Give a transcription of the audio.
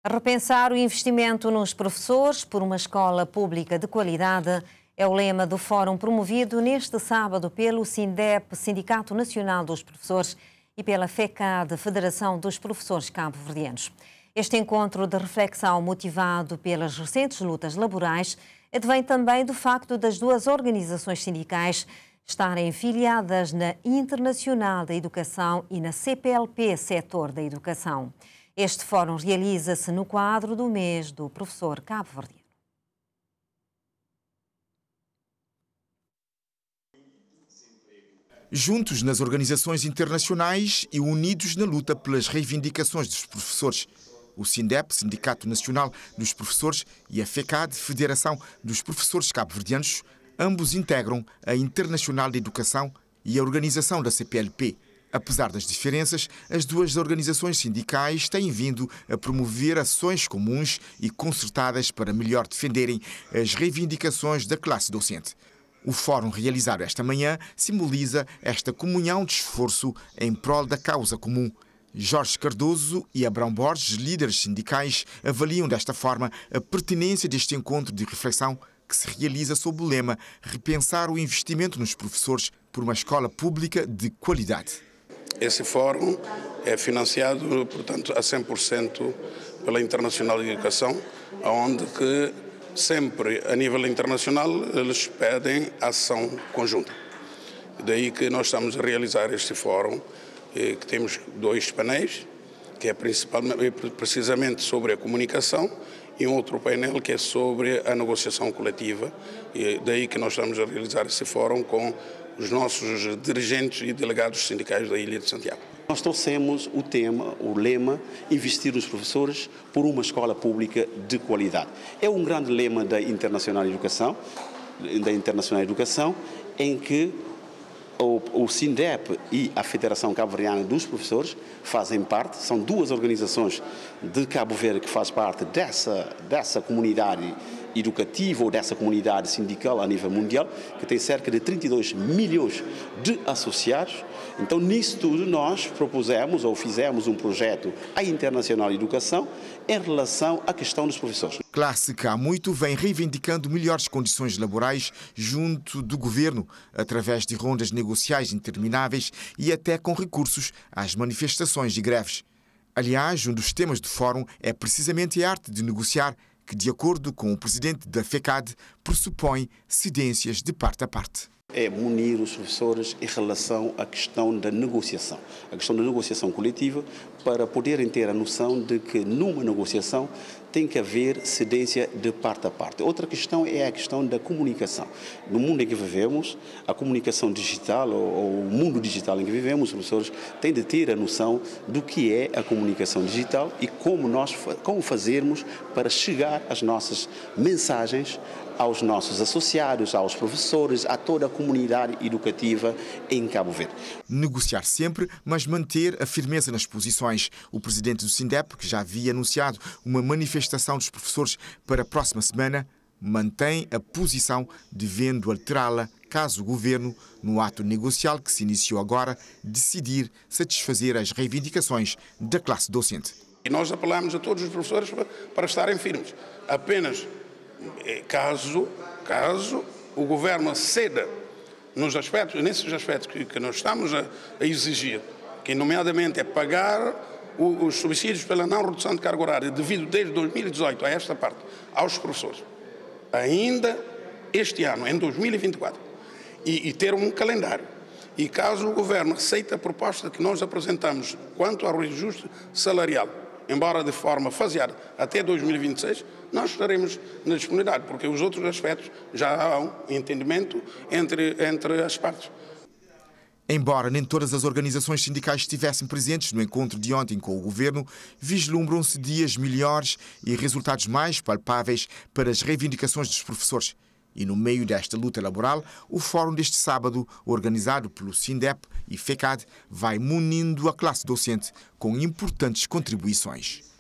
Repensar o investimento nos professores por uma escola pública de qualidade é o lema do fórum promovido neste sábado pelo SINDEP, Sindicato Nacional dos Professores, e pela FECAD, Federação dos Professores Cabo-Verdianos. Este encontro de reflexão, motivado pelas recentes lutas laborais, advém também do facto das duas organizações sindicais estarem filiadas na Internacional da Educação e na CPLP, Setor da Educação. Este fórum realiza-se no quadro do mês do professor cabo-verdiano. Juntos nas organizações internacionais e unidos na luta pelas reivindicações dos professores, o SINDEP, Sindicato Nacional dos Professores, e a FECAD, Federação dos Professores Cabo-Verdianos, ambos integram a Internacional da Educação e a organização da CPLP. Apesar das diferenças, as duas organizações sindicais têm vindo a promover ações comuns e concertadas para melhor defenderem as reivindicações da classe docente. O fórum realizado esta manhã simboliza esta comunhão de esforço em prol da causa comum. Jorge Cardoso e Abrão Borges, líderes sindicais, avaliam desta forma a pertinência deste encontro de reflexão que se realiza sob o lema Repensar o investimento nos professores por uma escola pública de qualidade. Esse fórum é financiado, portanto, a 100% pela Internacional de Educação, onde que sempre, a nível internacional, eles pedem ação conjunta. Daí que nós estamos a realizar este fórum, que temos dois painéis, que é precisamente sobre a comunicação, e um outro painel que é sobre a negociação coletiva. E daí que nós estamos a realizar esse fórum com os nossos dirigentes e delegados sindicais da Ilha de Santiago. Nós trouxemos o tema, o lema, investir nos professores por uma escola pública de qualidade. É um grande lema da Internacional de Educação, em que o SINDEP e a Federação Cabo-Verdiana dos Professores fazem parte, são duas organizações de Cabo Verde que fazem parte dessa comunidade educativa ou dessa comunidade sindical a nível mundial, que tem cerca de 32 milhões de associados. Então, nisso tudo, nós propusemos ou fizemos um projeto à Internacional de Educação em relação à questão dos professores. Classe que há muito vem reivindicando melhores condições laborais junto do governo, através de rondas negociais intermináveis e até com recursos às manifestações e greves. Aliás, um dos temas do fórum é precisamente a arte de negociar, que, de acordo com o presidente da FECAD, pressupõe cedências de parte a parte. É munir os professores em relação à questão da negociação, a questão da negociação coletiva, para poderem ter a noção de que numa negociação tem que haver cedência de parte a parte. Outra questão é a questão da comunicação. No mundo em que vivemos, a comunicação digital ou o mundo digital em que vivemos, os professores têm de ter a noção do que é a comunicação digital e como fazermos para chegar as nossas mensagens aos nossos associados, aos professores, a toda a comunidade educativa em Cabo Verde. Negociar sempre, mas manter a firmeza nas posições. O presidente do SINDEP, que já havia anunciado uma manifestação dos professores para a próxima semana, mantém a posição, devendo alterá-la caso o governo, no ato negocial que se iniciou agora, decidir satisfazer as reivindicações da classe docente. E nós apelamos a todos os professores para estarem firmes. Apenas caso o governo ceda nesses aspectos que nós estamos a exigir, que nomeadamente é pagar os subsídios pela não redução de carga horária devido desde 2018 a esta parte aos professores, ainda este ano, em 2024, e ter um calendário. E caso o governo aceite a proposta que nós apresentamos quanto ao reajuste salarial, embora de forma faseada até 2026, nós estaremos na disponibilidade, porque os outros aspectos já há um entendimento entre as partes. Embora nem todas as organizações sindicais estivessem presentes no encontro de ontem com o governo, vislumbram-se dias melhores e resultados mais palpáveis para as reivindicações dos professores. E no meio desta luta laboral, o fórum deste sábado, organizado pelo SINDEP e FECAD, vai munindo a classe docente com importantes contribuições.